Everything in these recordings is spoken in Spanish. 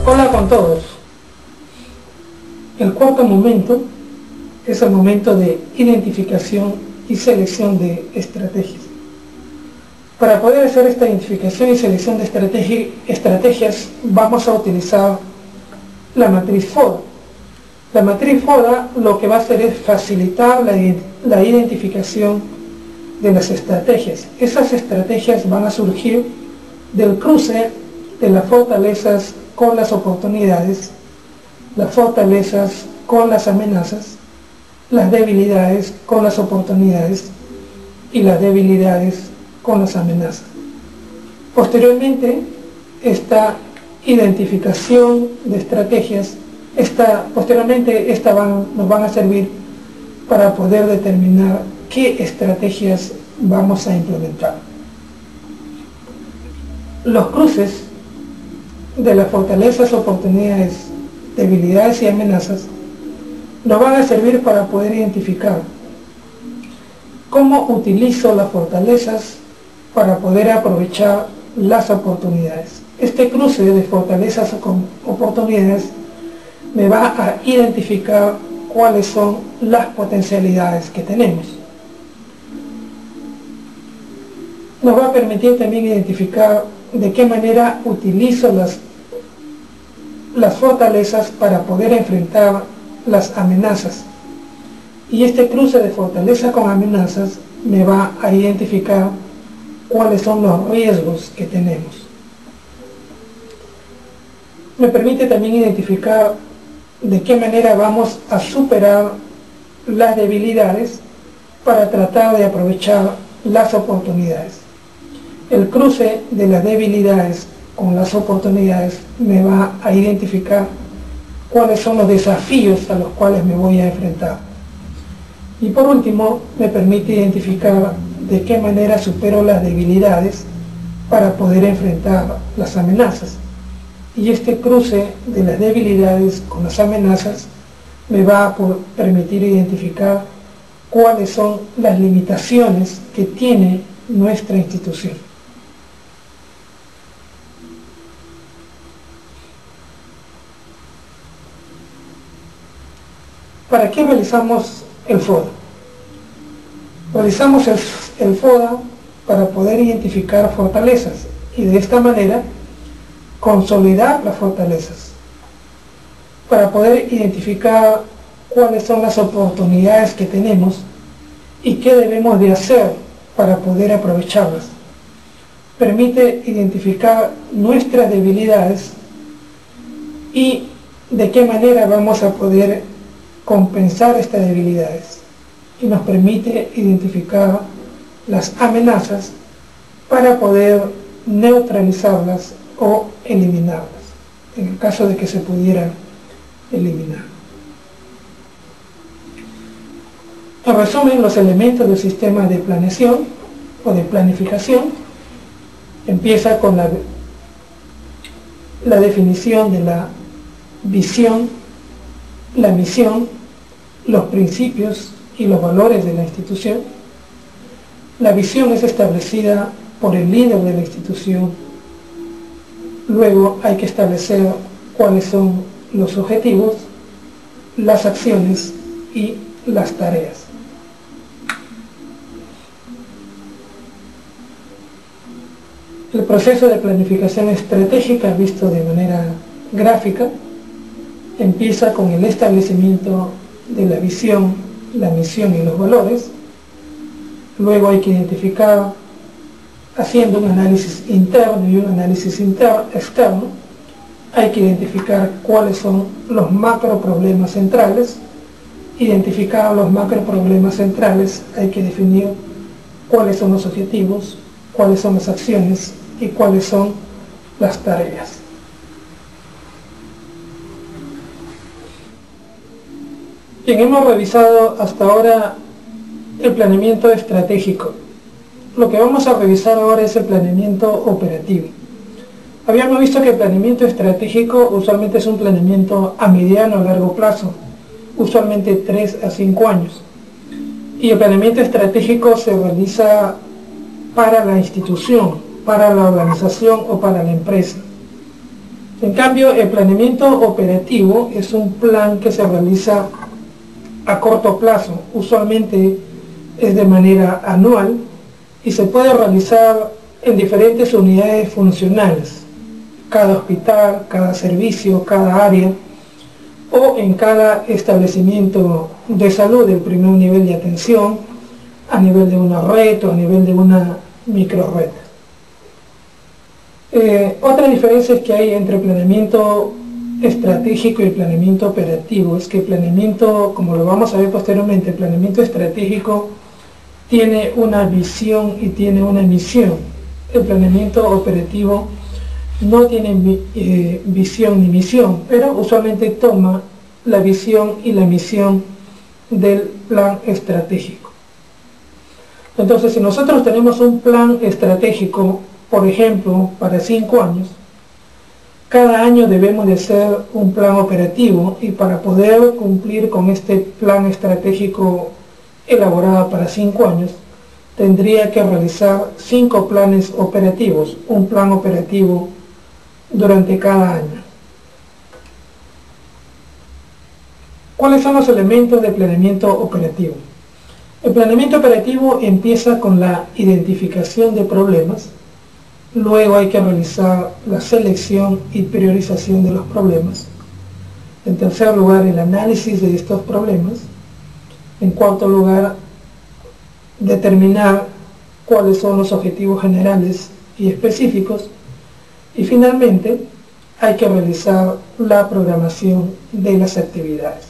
Hola con todos. El cuarto momento es el momento de identificación y selección de estrategias. Para poder hacer esta identificación y selección de estrategias vamos a utilizar la matriz FODA. La matriz FODA lo que va a hacer es facilitar la identificación de las estrategias. Esas estrategias van a surgir del cruce de las fortalezas con las oportunidades, las fortalezas con las amenazas, las debilidades con las oportunidades y las debilidades con las amenazas. Posteriormente, esta identificación de estrategias, nos van a servir para poder determinar qué estrategias vamos a implementar. Los cruces de las fortalezas, oportunidades, debilidades y amenazas nos van a servir para poder identificar cómo utilizo las fortalezas para poder aprovechar las oportunidades. Este cruce de fortalezas con oportunidades me va a identificar cuáles son las potencialidades que tenemos. Nos va a permitir también identificar de qué manera utilizo las fortalezas para poder enfrentar las amenazas. Y este cruce de fortaleza con amenazas me va a identificar cuáles son los riesgos que tenemos. Me permite también identificar de qué manera vamos a superar las debilidades para tratar de aprovechar las oportunidades. El cruce de las debilidades con las oportunidades me va a identificar cuáles son los desafíos a los cuales me voy a enfrentar. Y por último, me permite identificar de qué manera supero las debilidades para poder enfrentar las amenazas. Y este cruce de las debilidades con las amenazas me va a permitir identificar cuáles son las limitaciones que tiene nuestra institución. ¿Para qué realizamos el FODA? Realizamos el FODA para poder identificar fortalezas y de esta manera consolidar las fortalezas, para poder identificar cuáles son las oportunidades que tenemos y qué debemos de hacer para poder aprovecharlas. Permite identificar nuestras debilidades y de qué manera vamos a poder compensar estas debilidades, y nos permite identificar las amenazas para poder neutralizarlas o eliminarlas, en el caso de que se pudieran eliminar. En resumen, los elementos del sistema de planeación o de planificación empieza con la definición de la visión, la misión, los principios y los valores de la institución. La visión es establecida por el líder de la institución. Luego hay que establecer cuáles son los objetivos, las acciones y las tareas. El proceso de planificación estratégica, visto de manera gráfica, empieza con el establecimiento de la visión, la misión y los valores. Luego hay que identificar, haciendo un análisis interno y un análisis externo, hay que identificar cuáles son los macro problemas centrales. Identificar los macro problemas centrales, hay que definir cuáles son los objetivos, cuáles son las acciones y cuáles son las tareas. Bien, hemos revisado hasta ahora el planeamiento estratégico. Lo que vamos a revisar ahora es el planeamiento operativo. Habíamos visto que el planeamiento estratégico usualmente es un planeamiento a mediano o largo plazo, usualmente 3 a 5 años. Y el planeamiento estratégico se realiza para la institución, para la organización o para la empresa. En cambio, el planeamiento operativo es un plan que se realiza a corto plazo, usualmente es de manera anual y se puede realizar en diferentes unidades funcionales, cada hospital, cada servicio, cada área o en cada establecimiento de salud del primer nivel de atención, a nivel de una red o a nivel de una microred. Otra diferencia es que hay entre planeamiento estratégico y planeamiento operativo. Es que el planeamiento, como lo vamos a ver posteriormente, el planeamiento estratégico tiene una visión y tiene una misión. El planeamiento operativo no tiene visión ni misión, pero usualmente toma la visión y la misión del plan estratégico. Entonces, si nosotros tenemos un plan estratégico, por ejemplo, para 5 años, cada año debemos de hacer un plan operativo y para poder cumplir con este plan estratégico elaborado para 5 años, tendría que realizar 5 planes operativos, un plan operativo durante cada año. ¿Cuáles son los elementos del planeamiento operativo? El planeamiento operativo empieza con la identificación de problemas. Luego hay que realizar la selección y priorización de los problemas. En tercer lugar, el análisis de estos problemas. En cuarto lugar, determinar cuáles son los objetivos generales y específicos. Y finalmente, hay que realizar la programación de las actividades.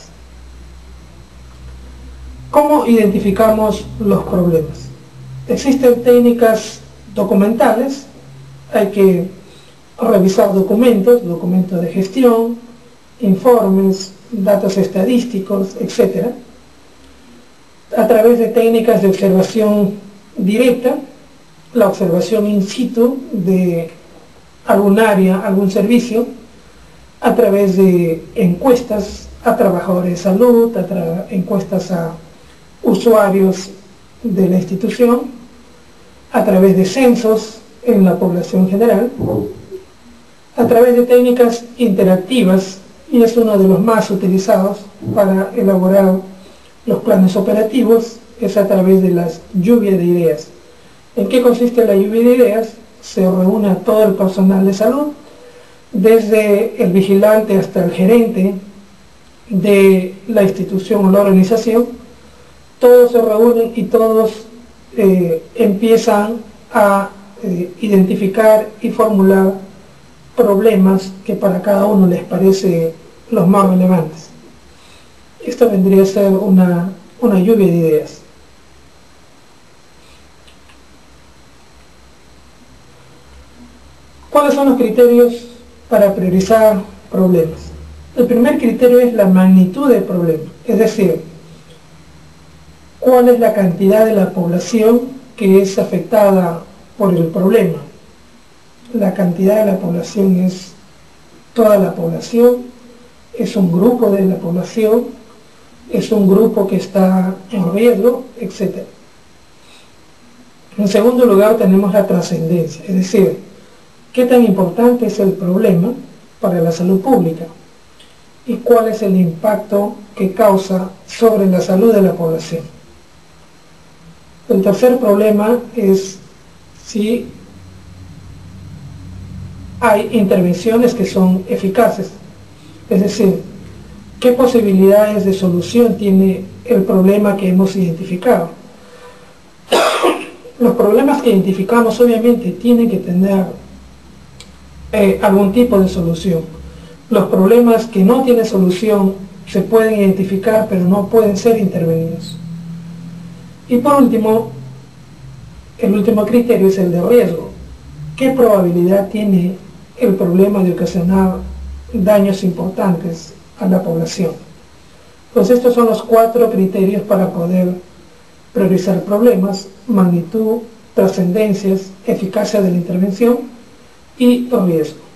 ¿Cómo identificamos los problemas? Existen técnicas documentales. Hay que revisar documentos de gestión, informes, datos estadísticos, etc. A través de técnicas de observación directa, la observación in situ de algún área, algún servicio, a través de encuestas a trabajadores de salud, encuestas a usuarios de la institución, a través de censos en la población general, a través de técnicas interactivas, y es uno de los más utilizados para elaborar los planes operativos, es a través de las lluvias de ideas. ¿En qué consiste la lluvia de ideas? Se reúne a todo el personal de salud, desde el vigilante hasta el gerente de la institución o la organización. Todos se reúnen y todos empiezan a identificar y formular problemas que para cada uno les parece los más relevantes. Esto vendría a ser una lluvia de ideas. ¿Cuáles son los criterios para priorizar problemas? El primer criterio es la magnitud del problema, es decir, cuál es la cantidad de la población que es afectada por el problema. La cantidad de la población es toda la población, es un grupo de la población, es un grupo que está en riesgo, etc. En segundo lugar tenemos la trascendencia, es decir, qué tan importante es el problema para la salud pública y cuál es el impacto que causa sobre la salud de la población. El tercer problema es si hay intervenciones que son eficaces, es decir, qué posibilidades de solución tiene el problema que hemos identificado. Los problemas que identificamos obviamente tienen que tener algún tipo de solución. Los problemas que no tienen solución se pueden identificar pero no pueden ser intervenidos. Y por último, el último criterio es el de riesgo. ¿Qué probabilidad tiene el problema de ocasionar daños importantes a la población? Pues estos son los 4 criterios para poder priorizar problemas: magnitud, trascendencias, eficacia de la intervención y riesgo.